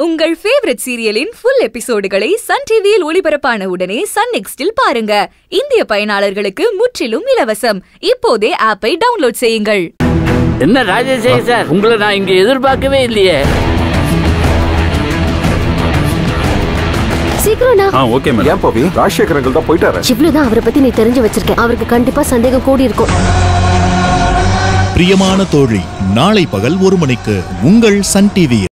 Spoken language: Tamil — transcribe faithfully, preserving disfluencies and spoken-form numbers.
உங்கள் ஃபேவரட் சீரியலின் ஃபுல் எபிசோடுகளை சன் டிவியில் ஒளிபரப்பான உடனே சன் நெக்ஸ்டில் பாருங்க. இந்திய பயனாளர்களுக்கு முற்றிலும் இலவசம். இப்போதே ஆப்பை டவுன்லோட் செய்யுங்கள். என்ன ராஜசேகர் சார், உங்களை நான் இங்க எதிர்பார்க்கவே இல்லையே. சீக்கிரம்னா. ஆ ஓகே மேடம். ஏன் பாவி ராஜசேகர் அங்கிள் தான் போயிட்டாரு. இவ்வளவுதான் அவரை பத்தி நீ தெரிஞ்சு வச்சிருக்கேன். அவருக்கு கண்டிப்பா சந்தேகம் கூடி இருக்கும். பிரியமான தோழி, நாளை பகல் ஒரு மணிக்கு உங்கள் சன் டிவி.